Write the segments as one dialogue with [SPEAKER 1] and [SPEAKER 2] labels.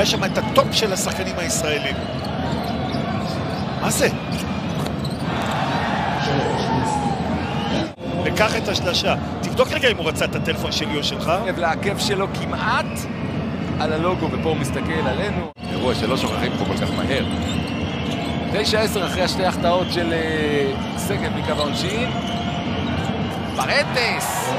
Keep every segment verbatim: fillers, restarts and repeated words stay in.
[SPEAKER 1] שם את הטופ של השחקנים הישראלים. מה זה? לקח את השלשה. תבדוק רגע אם הוא רצה את הטלפון שלי או שלך.
[SPEAKER 2] לעקב שלו כמעט על הלוגו, ופה הוא מסתכל עלינו. אירוע שלא שוכחים פה כל כך מהר. תשע עשר אחרי השתי החטאות של סגל מקו העונשין. פרנטס!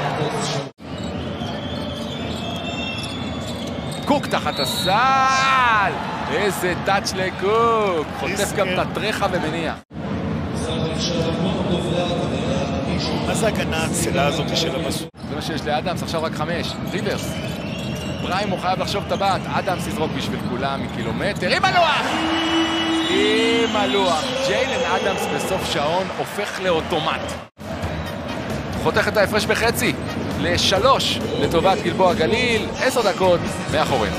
[SPEAKER 2] קוק תחת הסל! איזה טאץ' לקוק! חוטף גם תטרחה ומניח.
[SPEAKER 1] מה זה הגנה הצלה הזאת של המסור?
[SPEAKER 2] זה מה שיש לאדמס, עכשיו רק חמש. ריברס. פריים הוא חייב לחשוב טבעת. אדמס יזרוק בשביל כולם מקילומטר. עם הלוח! עם הלוח. ג'יילן אדמס בסוף שעון הופך לאוטומט. חותך את ההפרש בחצי. לשלוש לטובת גלבוע גליל. עשר דקות מאחורינו.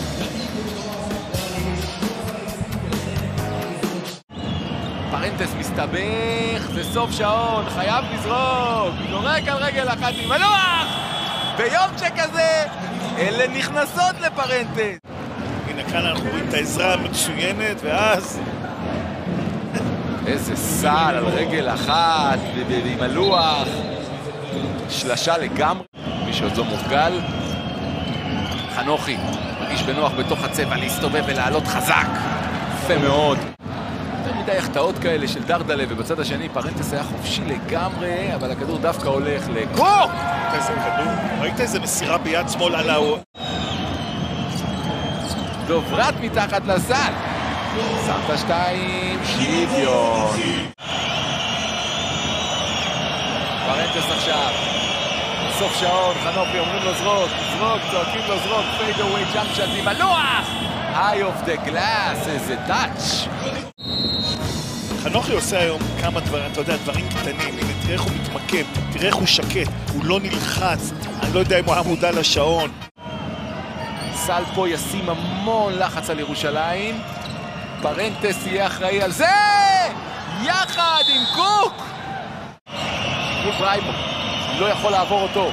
[SPEAKER 2] פרנטס מסתבך, זה סוף שעון, חייב לזרוק, זורק על רגל אחת עם הלוח! ביום שכזה, אלה נכנסות לפרנטס.
[SPEAKER 1] הנה כאן אנחנו רואים את העזרה המצוינת, ואז...
[SPEAKER 2] איזה סל על רגל אחת, ועם הלוח. שלשה לגמרי, מי שעוד לא מורגל. חנוכי, מרגיש בנוח בתוך הצבע, להסתובב ולעלות חזק. יפה מאוד. מדי החטאות כאלה של דרדלה, ובצד השני פרנטס היה חופשי לגמרי, אבל הכדור דווקא הולך לקוק!
[SPEAKER 1] איזה כדור, ראית איזה מסירה ביד שמאל על האור?
[SPEAKER 2] דוברת מתחת לסל. שמת שתיים, שוויון. פרנטס עכשיו. סוף שעון, חנוכי אומרים לו זרוק, זרוק, צועקים לו זרוק, פייד אווי, ג'אמפ שאט עם הלוח! היי אוף דה גלאס, איזה טאץ'.
[SPEAKER 1] חנוכי עושה היום כמה דברים, אתה יודע, דברים קטנים, הנה, תראה איך הוא מתמקם, תראה איך הוא שקט, הוא לא נלחץ, אני לא יודע אם הוא היה מודע לשעון.
[SPEAKER 2] סל פה ישים המון לחץ על ירושלים, פרנטס יהיה אחראי על זה! יחד עם קוק! קוק ריימו, לא יכול לעבור אותו.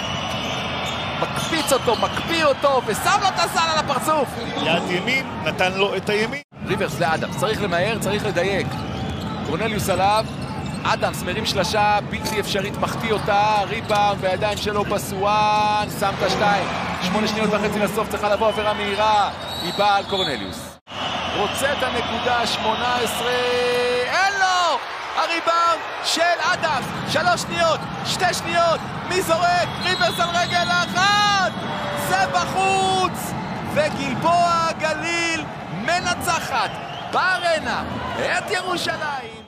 [SPEAKER 2] מקפיץ אותו, מקפיא אותו, ושם לו את הסל על הפרצוף!
[SPEAKER 1] יד ימין, נתן לו את הימין.
[SPEAKER 2] ריברס לאדמס, צריך למהר, צריך לדייק. קורנליוס עליו, אדמס מרים שלשה, בלתי אפשרית, מחטיא אותה, ריבאונד בידיים שלו בסואן, שם את השתיים. שמונה שניות וחצי לסוף, צריכה לבוא עבירה מהירה, היא באה על קורנליוס. רוצה את הנקודה, שמונה עשרה, אין לו! הריבאונד של אדמס, שלוש שניות, שתי שניות, מי זורק? ריברס על רגל אחת! זה בחוץ! וגלבוע גליל מנצחת בארנה את ירושלים.